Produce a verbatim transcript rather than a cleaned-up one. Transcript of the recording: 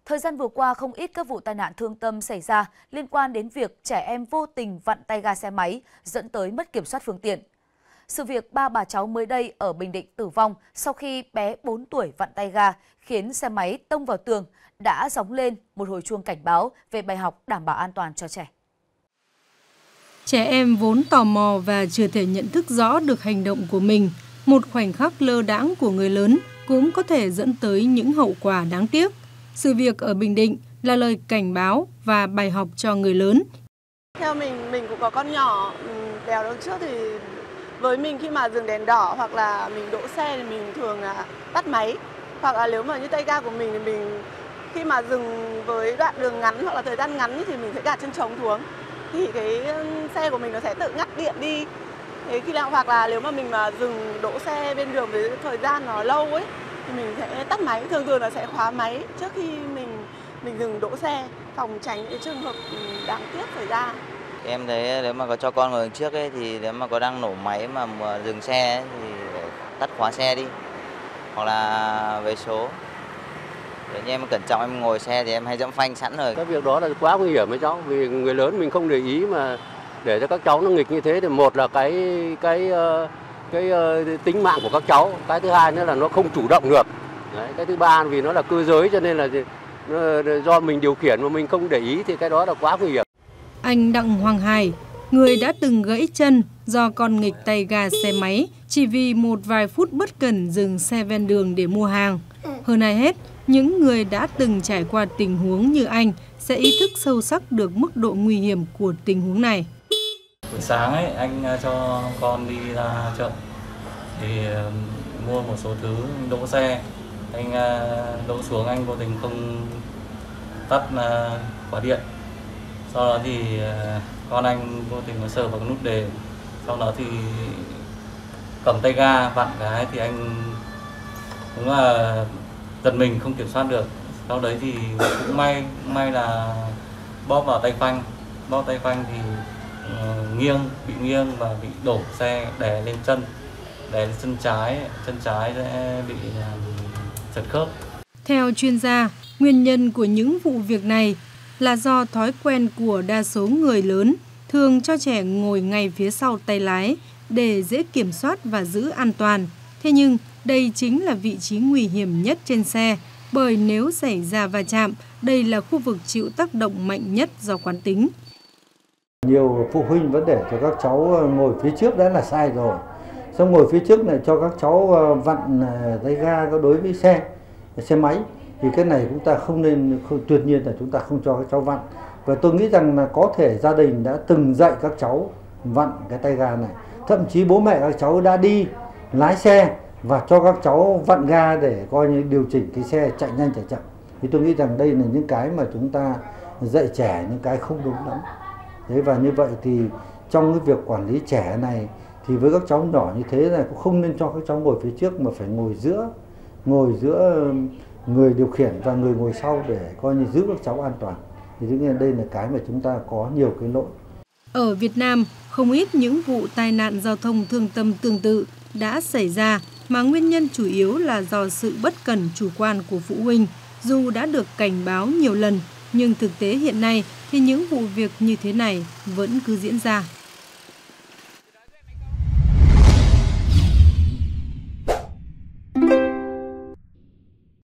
Thời gian vừa qua, không ít các vụ tai nạn thương tâm xảy ra liên quan đến việc trẻ em vô tình vặn tay ga xe máy, dẫn tới mất kiểm soát phương tiện. Sự việc ba bà cháu mới đây ở Bình Định tử vong sau khi bé bốn tuổi vặn tay ga khiến xe máy tông vào tường đã gióng lên một hồi chuông cảnh báo về bài học đảm bảo an toàn cho trẻ. Trẻ em vốn tò mò và chưa thể nhận thức rõ được hành động của mình. Một khoảnh khắc lơ đãng của người lớn cũng có thể dẫn tới những hậu quả đáng tiếc. Sự việc ở Bình Định là lời cảnh báo và bài học cho người lớn. Theo mình, mình cũng có con nhỏ, đèo đằng trước thì với mình khi mà dừng đèn đỏ hoặc là mình đỗ xe thì mình thường là tắt máy. Hoặc là nếu mà như tay ga của mình thì mình khi mà dừng với đoạn đường ngắn hoặc là thời gian ngắn thì mình sẽ gạt chân trống xuống. Thì cái xe của mình nó sẽ tự ngắt điện đi. Thế khi nào hoặc là nếu mà mình mà dừng đỗ xe bên đường với thời gian nó lâu ấy thì mình sẽ tắt máy, thường thường là sẽ khóa máy trước khi mình mình dừng đỗ xe, phòng tránh những trường hợp đáng tiếc xảy ra. Em thấy nếu mà có cho con ngồi trước ấy thì nếu mà có đang nổ máy mà, mà dừng xe ấy, thì tắt khóa xe đi hoặc là về số. Để như em cẩn trọng em ngồi xe thì em hay dẫm phanh sẵn rồi. Cái việc đó là quá nguy hiểm với cháu, vì người lớn mình không để ý mà để cho các cháu nó nghịch như thế thì một là cái cái cái, cái tính mạng của các cháu, cái thứ hai nữa là nó không chủ động được. Đấy, cái thứ ba vì nó là cơ giới cho nên là nó, do mình điều khiển mà mình không để ý thì cái đó là quá nguy hiểm. Anh Đặng Hoàng Hải, người đã từng gãy chân do con nghịch tay ga xe máy chỉ vì một vài phút bất cẩn dừng xe ven đường để mua hàng. Hơn ai hết, những người đã từng trải qua tình huống như anh sẽ ý thức sâu sắc được mức độ nguy hiểm của tình huống này. Buổi sáng ấy, anh cho con đi ra chợ thì mua một số thứ đỗ xe. Anh đỗ xuống anh vô tình không tắt khóa điện. Sau đó thì con anh vô tình nó sờ vào cái nút đề. Sau đó thì cầm tay ga vặn cái thì anh đúng là giật mình không kiểm soát được. Sau đấy thì cũng may cũng may là bóp vào tay phanh, bóp tay phanh thì uh, nghiêng bị nghiêng và bị đổ xe đè lên chân, đè lên chân trái, chân trái sẽ bị uh, trật khớp. Theo chuyên gia, nguyên nhân của những vụ việc này là do thói quen của đa số người lớn thường cho trẻ ngồi ngay phía sau tay lái để dễ kiểm soát và giữ an toàn. Thế nhưng đây chính là vị trí nguy hiểm nhất trên xe, bởi nếu xảy ra va chạm, đây là khu vực chịu tác động mạnh nhất do quán tính. Nhiều phụ huynh vẫn để cho các cháu ngồi phía trước đã là sai rồi. Xong ngồi phía trước này cho các cháu vặn tay ga đối với xe, xe máy. Thì cái này chúng ta không nên, không, tuyệt nhiên là chúng ta không cho các cháu vặn. Và tôi nghĩ rằng là có thể gia đình đã từng dạy các cháu vặn cái tay ga này. Thậm chí bố mẹ các cháu đã đi lái xe và cho các cháu vặn ga để coi như điều chỉnh cái xe chạy nhanh chạy chậm. Thì tôi nghĩ rằng đây là những cái mà chúng ta dạy trẻ những cái không đúng lắm. Thế và như vậy thì trong cái việc quản lý trẻ này thì với các cháu nhỏ như thế này cũng không nên cho các cháu ngồi phía trước mà phải ngồi giữa, ngồi giữa người điều khiển và người ngồi sau để coi như giữ các cháu an toàn. Thì tôi nghĩ đây là cái mà chúng ta có nhiều cái lỗi. Ở Việt Nam, không ít những vụ tai nạn giao thông thương tâm tương tự đã xảy ra mà nguyên nhân chủ yếu là do sự bất cẩn chủ quan của phụ huynh. Dù đã được cảnh báo nhiều lần, nhưng thực tế hiện nay thì những vụ việc như thế này vẫn cứ diễn ra.